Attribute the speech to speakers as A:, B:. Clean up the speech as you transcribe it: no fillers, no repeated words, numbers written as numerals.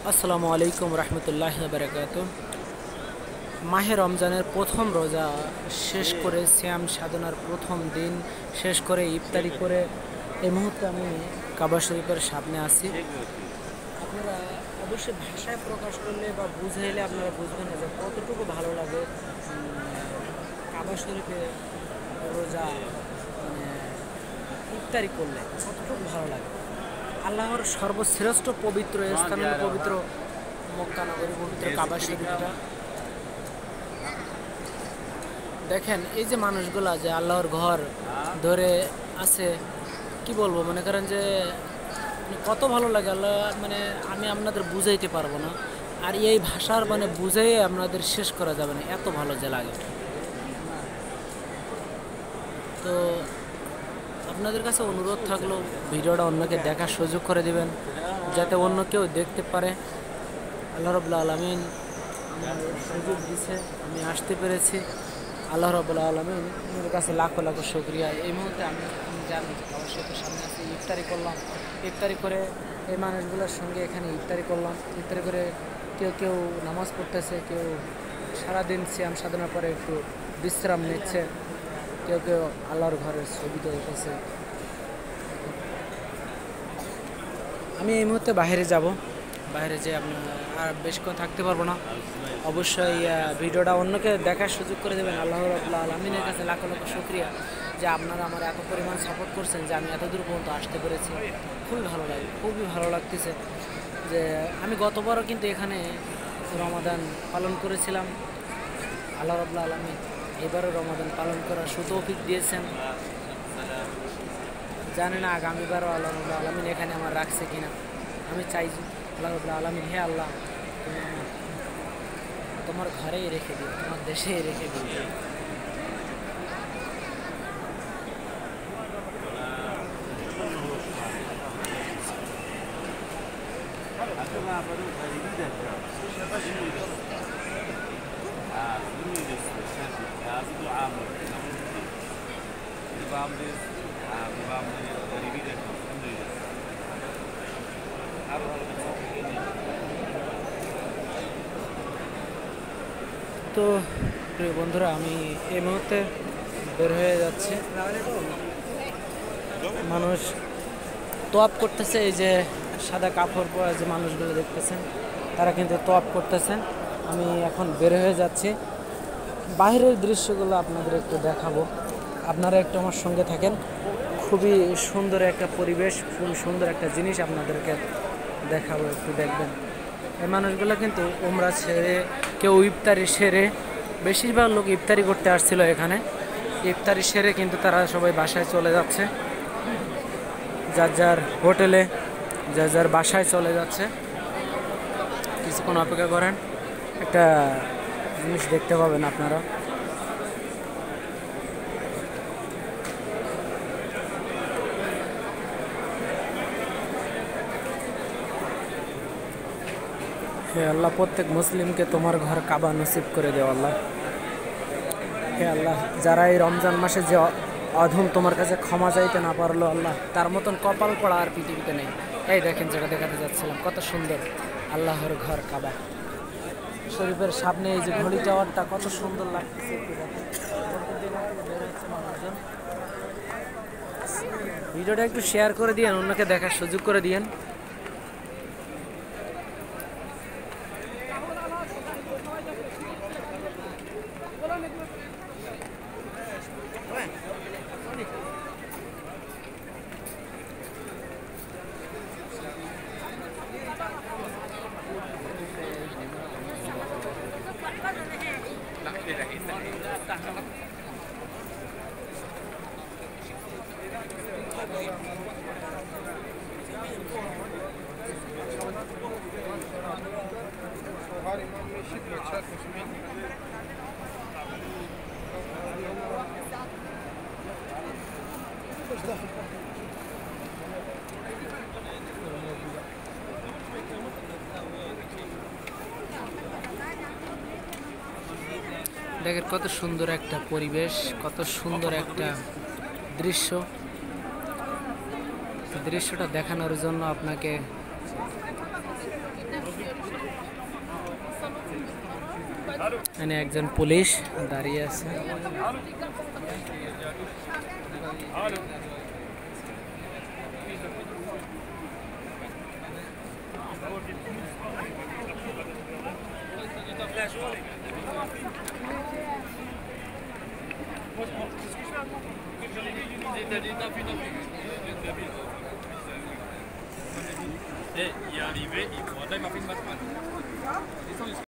A: আসসালামু আলাইকুম রহমতুল্লাহ বারাকাত। মাহে রমজানের প্রথম রোজা শেষ করে শ্যাম সাধনার প্রথম দিন শেষ করে ইফতারি করে এই মুহূর্তে আমি কাবা শরীফের সামনে আছি। আপনারা অবশ্যই ভাষায় প্রকাশ করলে বা বুঝাইলে আপনারা বুঝবেন না যে কতটুকু ভালো লাগে কাবা শরীফে রোজা মানে ইফতারি করলে কতটুকু ভালো লাগে। আল্লাহর সর্বশ্রেষ্ঠ পবিত্র স্থান পবিত্র মক্কা নগরী পবিত্র কাবা শরীফটা দেখেন। এই যে মানুষগুলা যে আল্লাহর ঘর ধরে আছে, কি বলবো, মনে করেন যে কত ভালো লাগে আল্লাহ, মানে আমি আপনাদের বুঝাইতে পারবো না। আর এই ভাষার মানে বুঝাইয়ে আপনাদের শেষ করা যাবে না, এত ভালো যে লাগে। তো আপনাদের কাছে অনুরোধ থাকলো ভিডিওটা অন্যকে দেখার সুযোগ করে দিবেন, যাতে অন্য কেউ দেখতে পারে। আল্লাহ রাব্বুল আলামিন আমার সুযোগ দিছে, আমি আসতে পেরেছি। আল্লাহ রাব্বুল আলামিনের কাছে লাখো লাখো শুকরিয়া। এই মুহূর্তে আমি জানি কাবা শরীফের সামনে আছি, ইফতারি করলাম। ইফতারি করে এই মানুষগুলোর সঙ্গে এখানে ইফতারি করলাম। ইফতারি করে কেউ কেউ নামাজ পড়তেছে, কেউ সারাদিন সিয়াম সাধনার পরে একটু বিশ্রাম নিচ্ছে, কেউ কেউ আল্লাহর ঘরের ছবি তুলতেছে। আমি এই মুহূর্তে বাইরে যাব, বাইরে যেয়ে আপনার আর বেশিক্ষণ থাকতে পারবো না। অবশ্যই ভিডিওটা অন্যকে দেখার সুযোগ করে দেবেন। আল্লাহ রাব্বুল আলামিনের কাছে লাখো লাখো শুকরিয়া যে আপনারা আমার এত পরিমাণ সাপোর্ট করছেন যে আমি এত দূর পর্যন্ত আসতে পেরেছি। খুবই ভালো লাগে, খুবই ভালো লাগতেছে যে আমি গতবারও কিন্তু এখানে রমাদান পালন করেছিলাম। আল্লাহ রাব্বুল আলামিন এবারও রমাদান পালন করার সুতৌফিক দিয়েছেন। জানি না আগামীবারও আল্লাহ রাব্বুল আলামিন এখানে আমার রাখছে কিনা। আমি চাই আল্লাহ রাব্বুল আলামিন, হে আল্লাহ, তুমি তোমার ঘরেই রেখে দিও, তোমার দেশেই রেখে দিও। তো প্রিয় বন্ধুরা, আমি এই মুহূর্তে বের হয়ে যাচ্ছি। মানুষ তোয়াব করতেছে, এই যে সাদা কাপড় পরা যে মানুষগুলো দেখতেছেন তারা কিন্তু তোয়াব করতেছেন। আমি এখন বের হয়ে যাচ্ছি, বাইরের দৃশ্যগুলো আপনাদের একটু দেখাবো। আপনারা একটু আমার সঙ্গে থাকেন। খুবই সুন্দর একটা পরিবেশ, খুবই সুন্দর একটা জিনিস আপনাদেরকে দেখাবো, একটু দেখবেন। এই মানুষগুলো কিন্তু উমরা ছেড়ে, কেউ ইফতারি সেরে, বেশিরভাগ লোক ইফতারি করতে আসছিল এখানে। ইফতারি সেরে কিন্তু তারা সবাই বাসায় চলে যাচ্ছে, যার যার হোটেলে, যার যার বাসায় চলে যাচ্ছে। কিছুক্ষণ অপেক্ষা করেন, একটা জিনিস দেখতে পাবেন আপনারা। হে আল্লাহ, প্রত্যেক মুসলিমকে তোমার ঘর কাবা নসিব করে দেও আল্লাহ। হে আল্লাহ, যারা এই রমজান মাসে যে অধম তোমার কাছে ক্ষমা চাইতে না পারলো আল্লাহ, তার মতন কপাল পড়া আর পৃথিবীতে নেই। এই দেখেন, যেটা দেখাতে যাচ্ছিলাম, কত সুন্দর আল্লাহর ঘর কাবা শরীফের সামনে এই যে ঘড়ি টাওয়ারটা, কত সুন্দর লাগতেছে। ভিডিওটা একটু শেয়ার করে দিয়েন, অন্যকে দেখার সুযোগ করে দিয়েন। দেখেন কত সুন্দর একটা পরিবেশ, কত সুন্দর একটা দৃশ্য। দৃশ্যটা দেখানোর জন্য আপনাকে এখানে একজন পুলিশ দাঁড়িয়ে আছে।
B: Et il est arrivé, il m'a fait une masse.